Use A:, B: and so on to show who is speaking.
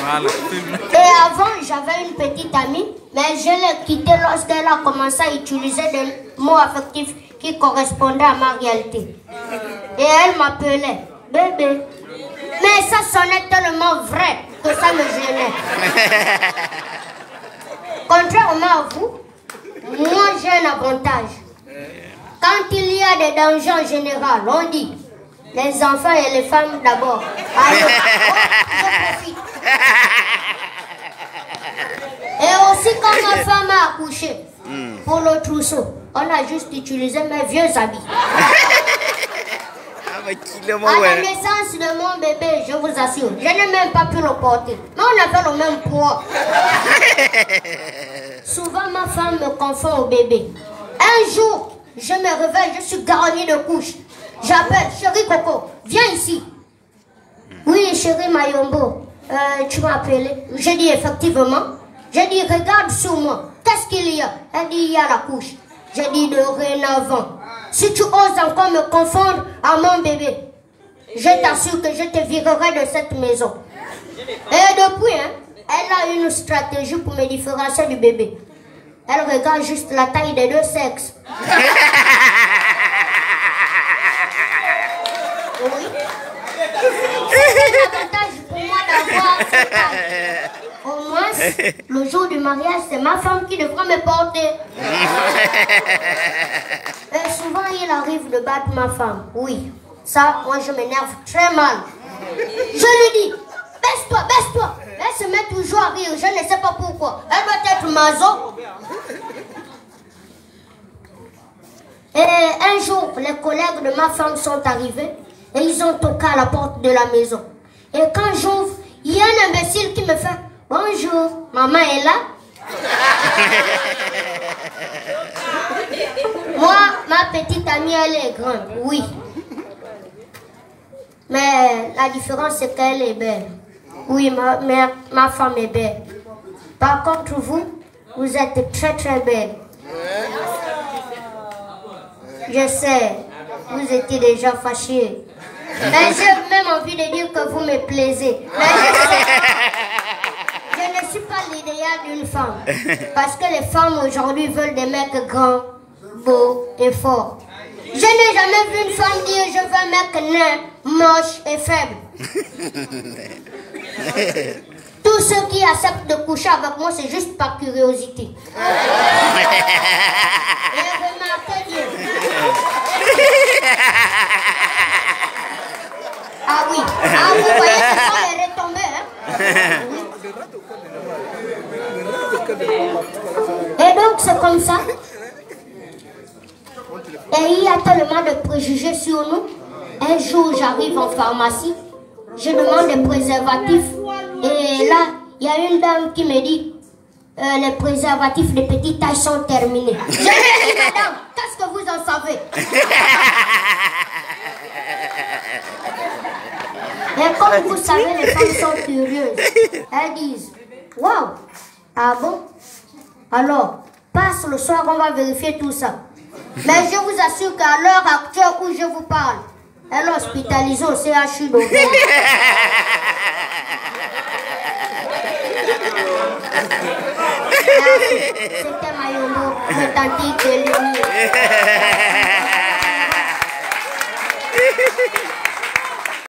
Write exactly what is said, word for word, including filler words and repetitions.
A: Voilà.
B: Et avant, j'avais une petite amie, mais je l'ai quittée lorsqu'elle a commencé à utiliser des mots affectifs qui correspondaient à ma réalité. Et elle m'appelait bébé. Mais ça sonnait tellement vrai que ça me gênait. Contrairement à vous, moi j'ai un avantage. Quand il y a des dangers en général, on dit les enfants et les femmes d'abord. Alors, je profite. Et aussi quand ma femme a accouché, pour le trousseau, on a juste utilisé mes vieux habits. À la naissance de mon bébé, je vous assure, je n'ai même pas pu le porter. Mais on avait le même poids. Souvent, ma femme me confond au bébé. Un jour, je me réveille, je suis garnie de couches. J'appelle, chérie Coco, viens ici. Oui, chérie Mayombo, euh, tu m'as appelé. J'ai dit effectivement. J'ai dit, regarde sur moi. Qu'est-ce qu'il y a? Elle dit, il y a la couche. J'ai dit, dorénavant, si tu oses encore me confondre à mon bébé, je t'assure que je te virerai de cette maison. Et depuis, hein, elle a une stratégie pour me différencier du bébé. Elle regarde juste la taille des deux sexes. Oui. C'est un avantage pour moi d'avoir cette taille. Au moins, le jour du mariage, c'est ma femme qui devra me porter. Et souvent, il arrive de battre ma femme. Oui, ça, moi, je m'énerve très mal. Je lui dis, baisse-toi, baisse-toi. Elle se met toujours à rire, je ne sais pas pourquoi. Elle doit être maso. Et un jour, les collègues de ma femme sont arrivés et ils ont toqué à la porte de la maison. Et quand j'ouvre, il y a un imbécile qui me fait « Bonjour, maman est là ?» Moi, ma petite amie, elle est grande, oui. Mais la différence, c'est qu'elle est belle. Oui, ma, ma, ma femme est belle. Par contre, vous, vous êtes très très belle. Je sais, vous étiez déjà fâchés. Mais j'ai même envie de dire que vous me plaisez. Mais je sais, je ne suis pas l'idéal d'une femme. Parce que les femmes aujourd'hui veulent des mecs grands, beaux et forts. Je n'ai jamais vu une femme dire je veux un mec nain, moche et faible. Tous ceux qui acceptent de coucher avec moi, c'est juste par curiosité. Et remarquez bien. Ah oui, ah vous voyez, ce sont les retombées. Hein? Et donc c'est comme ça. Et il y a tellement de préjugés sur nous. Un jour, j'arrive en pharmacie, je demande des préservatifs. Et là, il y a une dame qui me dit, euh, les préservatifs de petite taille sont terminés. Je lui dis, madame, qu'est-ce que vous en savez? Et comme vous savez, les femmes sont curieuses. Elles disent, waouh, ah bon? Alors, passe le soir, on va vérifier tout ça. Mais je vous assure qu'à l'heure actuelle où je vous parle, elle est hospitalisée au C H U d'Auvergne. C'était Mayombo, le tantique de l'Union.